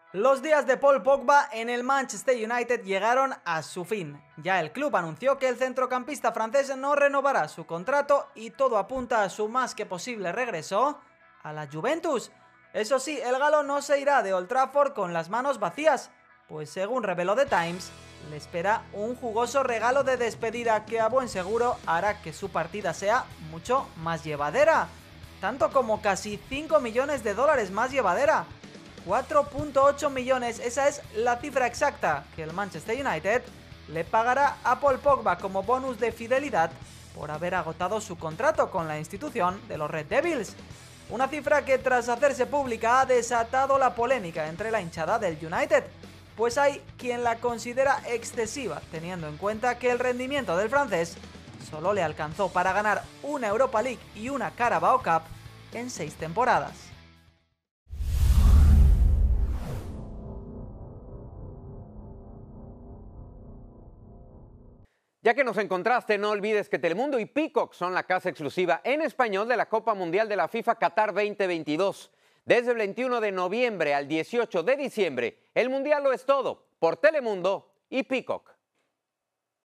Los días de Paul Pogba en el Manchester United llegaron a su fin. Ya el club anunció que el centrocampista francés no renovará su contrato y todo apunta a su más que posible regreso a la Juventus. Eso sí, el galo no se irá de Old Trafford con las manos vacías, pues según reveló The Times, le espera un jugoso regalo de despedida que a buen seguro hará que su partida sea mucho más llevadera, tanto como casi 5 millones de dólares más llevadera. 4.8 millones, esa es la cifra exacta que el Manchester United le pagará a Paul Pogba como bonus de fidelidad por haber agotado su contrato con la institución de los Red Devils. Una cifra que tras hacerse pública ha desatado la polémica entre la hinchada del United, pues hay quien la considera excesiva teniendo en cuenta que el rendimiento del francés solo le alcanzó para ganar una Europa League y una Carabao Cup en 6 temporadas. Ya que nos encontraste, no olvides que Telemundo y Peacock son la casa exclusiva en español de la Copa Mundial de la FIFA Qatar 2022. Desde el 21 de noviembre al 18 de diciembre, el Mundial lo es todo por Telemundo y Peacock.